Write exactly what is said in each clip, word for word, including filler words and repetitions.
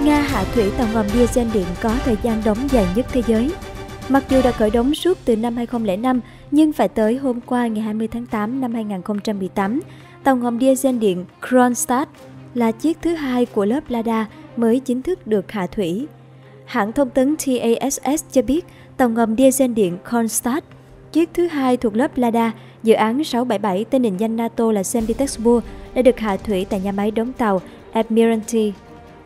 Nga hạ thủy tàu ngầm diesel điện có thời gian đóng dài nhất thế giới. Mặc dù đã khởi động suốt từ năm hai không không năm, nhưng phải tới hôm qua ngày hai mươi tháng tám năm hai nghìn không trăm mười tám, tàu ngầm diesel điện Kronstadt là chiếc thứ hai của lớp Lada mới chính thức được hạ thủy. Hãng thông tấn tê a ét ét cho biết tàu ngầm diesel điện Kronstadt, chiếc thứ hai thuộc lớp Lada, dự án sáu bảy bảy tên định danh NATO là Saint Petersburg, đã được hạ thủy tại nhà máy đóng tàu Admiralty.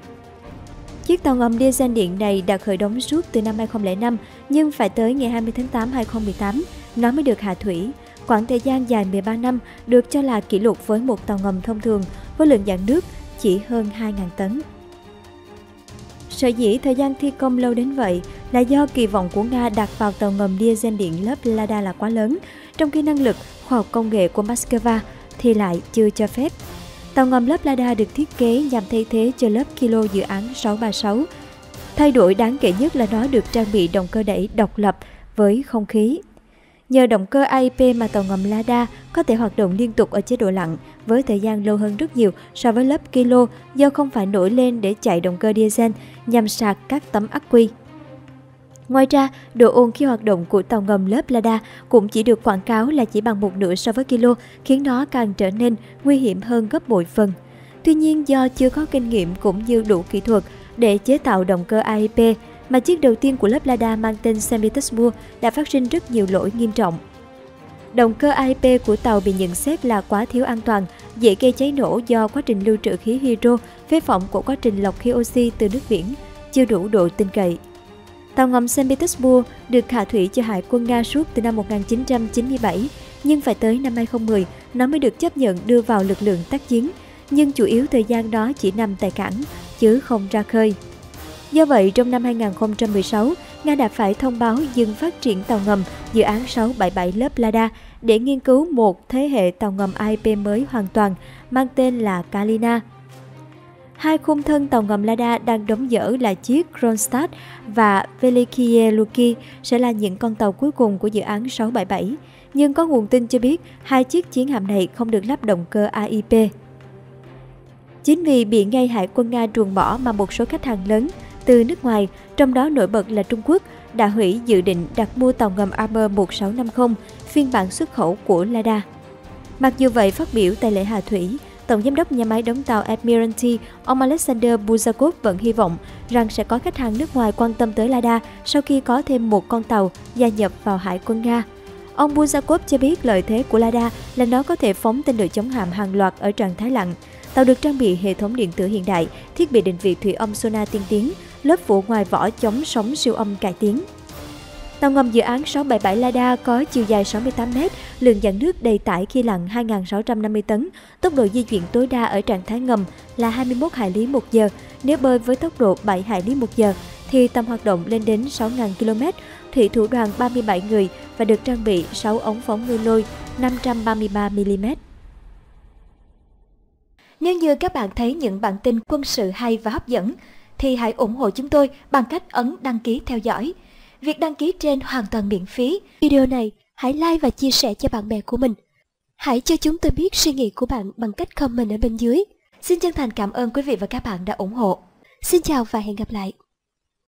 Chiếc tàu ngầm diesel điện này đã khởi động suốt từ năm hai không không năm, nhưng phải tới ngày hai mươi tháng tám năm hai nghìn không trăm mười tám, nó mới được hạ thủy. Quãng thời gian dài mười ba năm được cho là kỷ lục với một tàu ngầm thông thường với lượng dạn nước chỉ hơn hai nghìn tấn. Sở dĩ thời gian thi công lâu đến vậy là do kỳ vọng của Nga đặt vào tàu ngầm diesel điện lớp Lada là quá lớn, trong khi năng lực, khoa học công nghệ của Moscow thì lại chưa cho phép. Tàu ngầm lớp Lada được thiết kế nhằm thay thế cho lớp Kilo dự án sáu ba sáu. Thay đổi đáng kể nhất là nó được trang bị động cơ đẩy độc lập với không khí. Nhờ động cơ a i pê mà tàu ngầm Lada có thể hoạt động liên tục ở chế độ lặn với thời gian lâu hơn rất nhiều so với lớp Kilo do không phải nổi lên để chạy động cơ diesel nhằm sạc các tấm ắc quy. Ngoài ra, độ ồn khi hoạt động của tàu ngầm lớp Lada cũng chỉ được quảng cáo là chỉ bằng một nửa so với Kilo, khiến nó càng trở nên nguy hiểm hơn gấp bội phần. Tuy nhiên, do chưa có kinh nghiệm cũng như đủ kỹ thuật để chế tạo động cơ a i pê, mà chiếc đầu tiên của lớp Lada mang tên Saint Petersburg đã phát sinh rất nhiều lỗi nghiêm trọng. Động cơ a i pê của tàu bị nhận xét là quá thiếu an toàn, dễ gây cháy nổ do quá trình lưu trữ khí hydro, phế phẩm của quá trình lọc khí oxy từ nước biển, chưa đủ độ tin cậy. Tàu ngầm Saint Petersburg được hạ thủy cho Hải quân Nga suốt từ năm một nghìn chín trăm chín mươi bảy, nhưng phải tới năm hai không một không nó mới được chấp nhận đưa vào lực lượng tác chiến, nhưng chủ yếu thời gian đó chỉ nằm tại cảng, chứ không ra khơi. Do vậy, trong năm hai nghìn không trăm mười sáu, Nga đã phải thông báo dừng phát triển tàu ngầm dự án sáu bảy bảy lớp Lada để nghiên cứu một thế hệ tàu ngầm a i pê mới hoàn toàn mang tên là Kalina. Hai khung thân tàu ngầm Lada đang đóng dở là chiếc Kronstadt và Velikiye Luki sẽ là những con tàu cuối cùng của dự án sáu bảy bảy, nhưng có nguồn tin cho biết hai chiếc chiến hạm này không được lắp động cơ a i pê. Chính vì bị ngay Hải quân Nga ruồng bỏ mà một số khách hàng lớn từ nước ngoài, trong đó nổi bật là Trung Quốc, đã hủy dự định đặt mua tàu ngầm Armor một sáu năm không, phiên bản xuất khẩu của Lada. Mặc dù vậy, phát biểu tại lễ hạ thủy, Tổng giám đốc nhà máy đóng tàu Admiralty, ông Alexander Buzakov vẫn hy vọng rằng sẽ có khách hàng nước ngoài quan tâm tới Lada sau khi có thêm một con tàu gia nhập vào Hải quân Nga. Ông Buzakov cho biết lợi thế của Lada là nó có thể phóng tên lửa chống hạm hàng loạt ở trạng thái lặn. Tàu được trang bị hệ thống điện tử hiện đại, thiết bị định vị thủy âm sonar tiên tiến, lớp phủ ngoài vỏ chống sóng siêu âm cải tiến. Tàu ngầm dự án sáu bảy bảy Lada có chiều dài sáu mươi tám mét, lượng dạn nước đầy tải khi lặn hai nghìn sáu trăm năm mươi tấn, tốc độ di chuyển tối đa ở trạng thái ngầm là hai mươi mốt hải lý một giờ. Nếu bơi với tốc độ bảy hải lý một giờ thì tầm hoạt động lên đến sáu nghìn ki lô mét, thủy thủ đoàn ba mươi bảy người và được trang bị sáu ống phóng ngư lôi năm trăm ba mươi ba mi li mét. Nếu như các bạn thấy những bản tin quân sự hay và hấp dẫn, thì hãy ủng hộ chúng tôi bằng cách ấn đăng ký theo dõi. Việc đăng ký trên hoàn toàn miễn phí. Video này hãy like và chia sẻ cho bạn bè của mình. Hãy cho chúng tôi biết suy nghĩ của bạn bằng cách comment ở bên dưới. Xin chân thành cảm ơn quý vị và các bạn đã ủng hộ. Xin chào và hẹn gặp lại.